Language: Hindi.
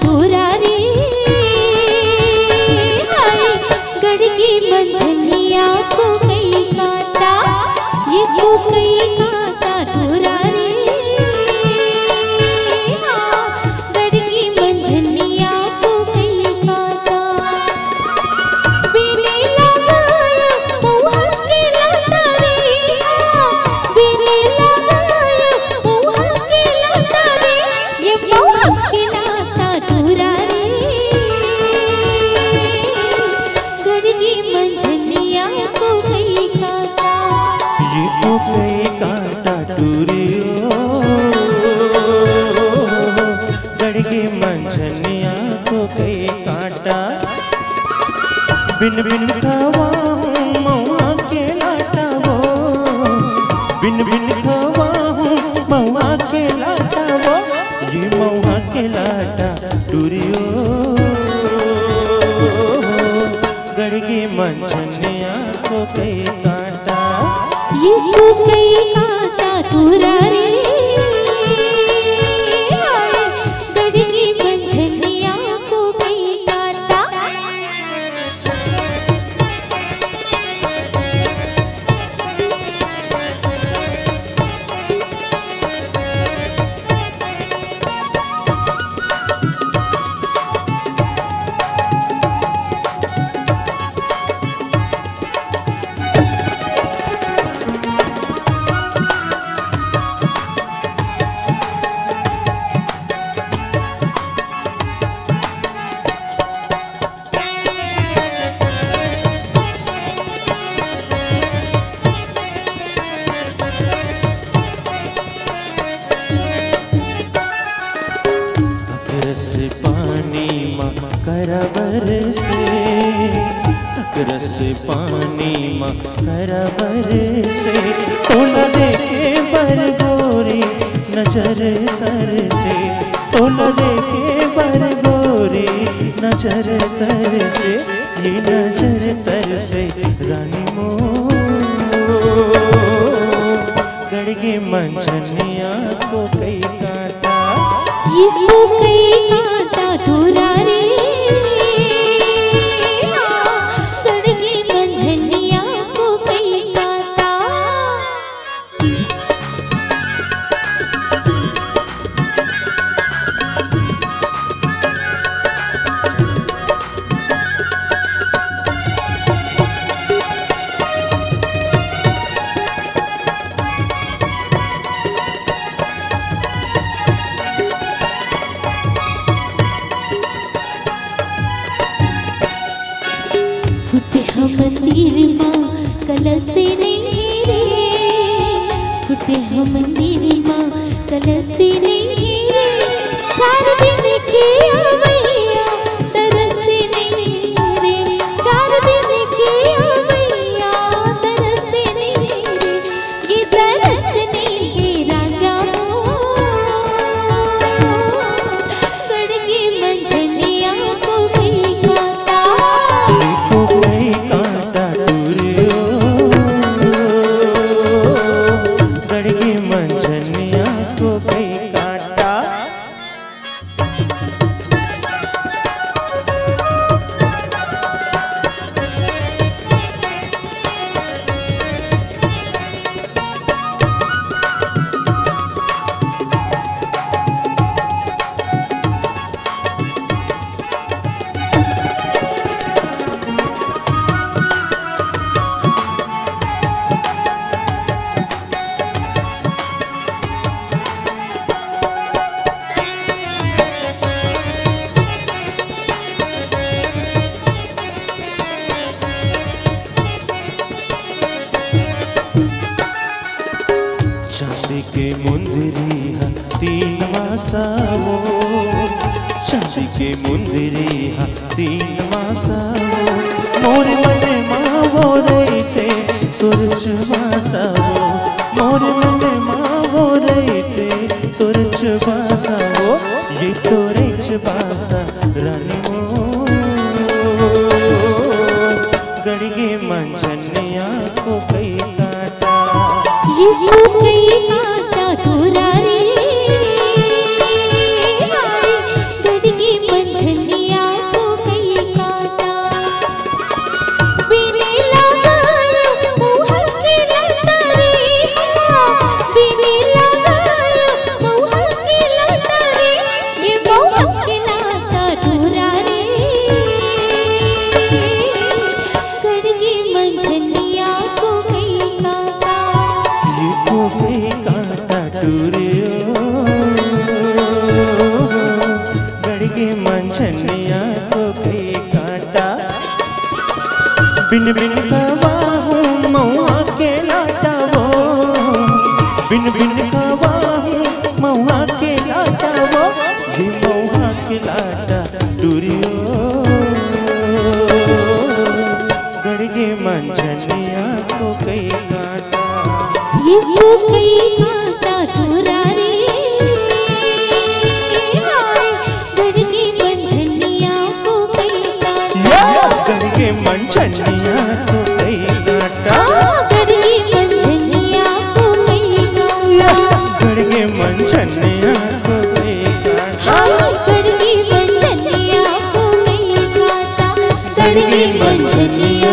टूरा रे, गड़गी मंझनिया को कई काटा, ये को कई काटा टूरा रे, गड़गी मंझनिया को कई काटा। बिने लगाया मुँह के लाटा रे, बिने लगाया मुँह के लाटा रे, ये मुँह के लाटा टूरा रे, गड़गी मंझनिया को कई काटा। ये तो कई काटा टूरियो, गड़गी मंझनिया को कई काटा। बिन बिन खवा हूँ मऊआ के लाटा वो, बिन बिन खवा हूँ मऊआ के लाटा वो, ये मऊआ के लाटा टूरियो, गड़गी मंझनिया को कई काटा। ये को कई काटा टूरा रे, गड़गी मंझनिया को कई काटा। अकरस पानी माँ करबर से, अकरस पानी माँ करबर से, तोला देखे बर गोरी नजर तर से, तोला देखे बर गोरी नजर तर से, ये नजर तर से रानी मो, गड़गी मंझनिया को कई काटा। ये को कई काटा टूरा रे, गड़गी मंझनिया को कई काटा। फुटे हम मंदिर माँ कलश नहीं रे, फुटे हम मंदिर माँ कलश नहीं रे, 4 दिन के अवैया तरस नहीं रे, 4 दिन के अवैया तरस नहीं रे, ये तरस नहीं है राजा गड़गी मंझनिया को कई काटा। कई काटा टूरियो, गड़गी मंझनिया को कई काटा। चांदी के मुंदरी हा 3 मासा वो, चांदी के मुंदरी हा 3 मासा वो, मोर मन माँ वो रहते तुरच वासा वो, मोर मन माँ वो रहते तुरच वासा वो, ये तुरच वासा रानी वो, गड़गी मंझनिया को कई काटा। ये को कई काटा टूरा रे, गड़गी बिन बिन कवाहूँ महुआ के लाटा वो, बिन बिन कवाहूँ महुआ के लाटा वो, ये महुआ के लाटा डूरियो गड़गे मंझनिया को कई काटा, ये को कई काटा तोरा रे, गड़गे मंझनिया को कई काटा, गड़गे मंझनिया को कई काटा, गड़गे मंझनिया को कई काटा, गड़गे मंझनिया को कई काटा, गड़गे मंझनिया को कई काटा, गड़गे मंझनिया